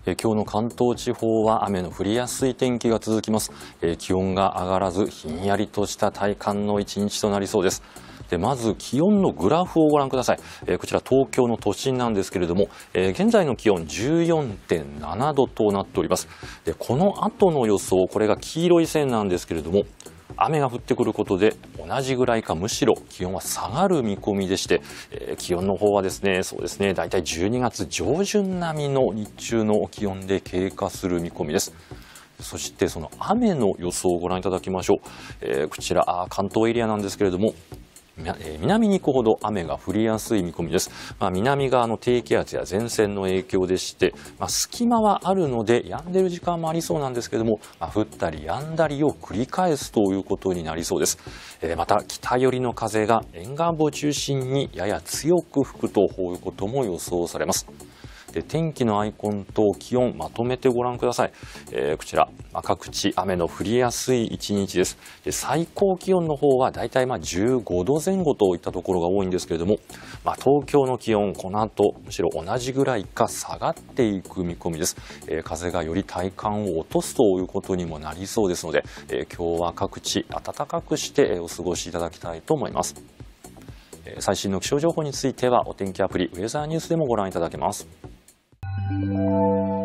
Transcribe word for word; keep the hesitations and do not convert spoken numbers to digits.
えー、今日の関東地方は雨の降りやすい天気が続きます。えー、気温が上がらずひんやりとした体感の一日となりそうです。でまず気温のグラフをご覧ください。えー、こちら東京の都心なんですけれども、えー、現在の気温 じゅうよんてんなな 度となっております。でこの後の予想、これが黄色い線なんですけれども、雨が降ってくることで同じぐらいかむしろ気温は下がる見込みでして、えー、気温の方はですね、そうですね、だいたいじゅうにがつ上旬並みの日中の気温で経過する見込みです。そしてその雨の予想をご覧いただきましょう。えー、こちらあ関東エリアなんですけれども、南に行くほど雨が降りやすい見込みです。まあ、南側の低気圧や前線の影響でして、まあ、隙間はあるので止んでる時間もありそうなんですけれども、まあ、降ったり止んだりを繰り返すということになりそうです。えー、また北寄りの風が沿岸部を中心にやや強く吹くということも予想されます。で天気のアイコンと気温まとめてご覧ください。えー、こちら、まあ、各地雨の降りやすい一日です。で最高気温の方はだいたいまあじゅうごどぜん後といったところが多いんですけれども、まあ、東京の気温この後むしろ同じぐらいか下がっていく見込みです。えー、風がより体感を落とすということにもなりそうですので、えー、今日は各地暖かくしてお過ごしいただきたいと思います。最新の気象情報についてはお天気アプリウェザーニュースでもご覧いただけます。